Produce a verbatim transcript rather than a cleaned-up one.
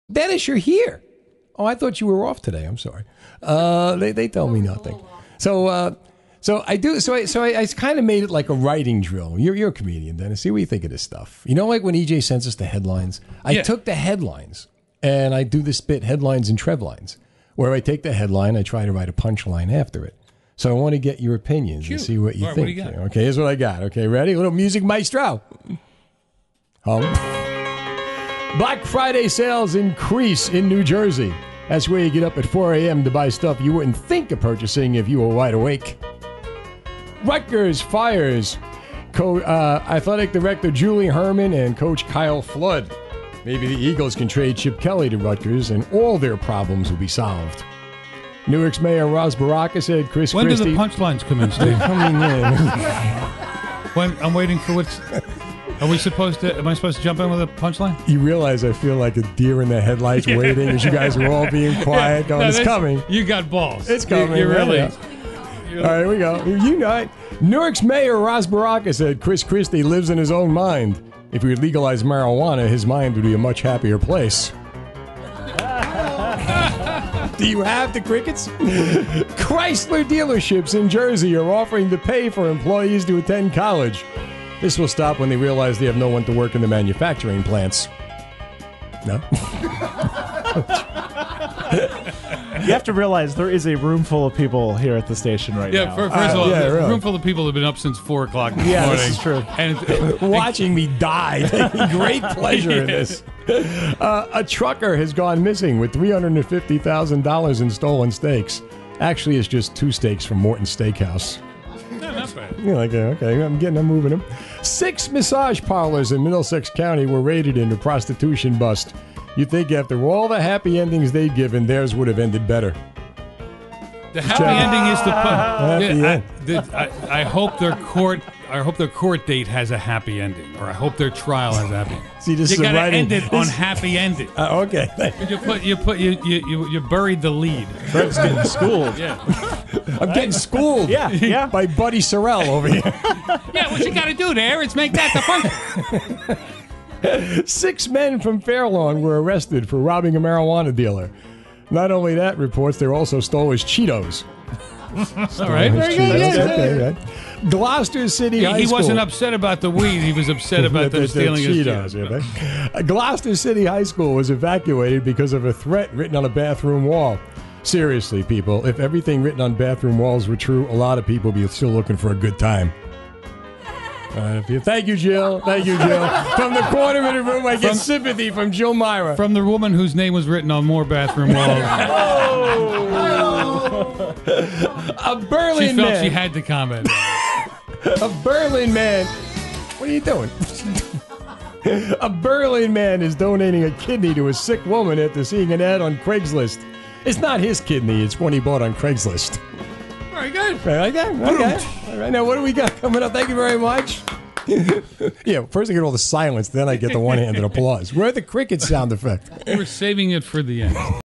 Dennis, you're here. Oh, I thought you were off today. I'm sorry. Uh, they they tell me nothing. So uh, so I do. So I so I, I kind of made it like a writing drill. You're you're a comedian, Dennis. See what you think of this stuff. You know, like when E J sends us the headlines. I Yeah. took the headlines and I do this bit, headlines and Trevlines, where I take the headline, I try to write a punchline after it. So I want to get your opinions Shoot. and see what you All right, what think. do you got? Okay, here's what I got. Okay, ready? A little music maestro. Hum. Black Friday sales increase in New Jersey. That's where you get up at four a.m. to buy stuff you wouldn't think of purchasing if you were wide awake. Rutgers fires Co- uh, athletic director Julie Herman and coach Kyle Flood. Maybe the Eagles can trade Chip Kelly to Rutgers and all their problems will be solved. Newark's Mayor Ross Baraka said Chris When Christie... do the punchlines come in, Steve? coming in. When I'm waiting for what's... Are we supposed to... Am I supposed to jump in with a punchline? You realize I feel like a deer in the headlights Yeah. waiting as you guys are all being quiet going, No, it's this- coming. You got balls. It's coming. You, you right? really... Yeah. All right, here we go. You know it. Newark's Mayor Ross Baraka said Chris Christie lives in his own mind. If we would legalize marijuana, his mind would be a much happier place. Do you have the crickets? Chrysler dealerships in Jersey are offering to pay for employees to attend college. This will stop when they realize they have no one to work in the manufacturing plants. No? You have to realize there is a room full of people here at the station right Yeah, now. for, first of all, yeah, a really. room full of people have been up since four o'clock this Yeah, morning. this is true. And, and Watching me die. Taking great pleasure in this. Uh, a trucker has gone missing with three hundred fifty thousand dollars in stolen steaks. Actually, it's just two steaks from Morton's Steakhouse. no, not bad. You're like, okay, I'm getting, I'm moving them. Six massage parlors in Middlesex County were raided in a prostitution bust. You'd think after all the happy endings they'd given, theirs would have ended better. The happy Check. ending is the... Happy Yeah, I, end. the, I, I hope their court... I hope their court date has a happy ending, or I hope their trial has a happy ending. See, this you is a gotta writing- end it on this- happy ending. Uh, okay. You put, you put, you, you, you, you buried the lead. Fred's getting schooled. Yeah, I'm getting schooled Yeah, yeah. by Buddy Sorrell over here. yeah. What you got to do there is make that the function. Six men from Fairlawn were arrested for robbing a marijuana dealer. Not only that, reports they also stole his Cheetos. All right, very Cheetos, good. Yeah, okay, right. Gloucester City He, High he School. wasn't upset about the weed. He was upset about them The- the stealing his Cheetos, Cheetos. yeah, right? Gloucester City High School was evacuated because of a threat written on a bathroom wall. Seriously, people, if everything written on bathroom walls were true, a lot of people would be still looking for a good time. Uh, thank you, Jill. Thank you, Jill. From the corner of the room, I get From- sympathy from Jill Myra. From the woman whose name was written on more bathroom walls. A Berlin She felt man. she had to comment. A Berlin man. What are you doing? A Berlin man is donating a kidney to a sick woman after seeing an ad on Craigslist. It's not his kidney, it's one he bought on Craigslist. Very good. Right, like that? Okay. All right, now what do we got coming up? Thank you very much. Yeah, first I get all the silence, then I get the one-handed applause. Where are the cricket sound effect? We were saving it for the end.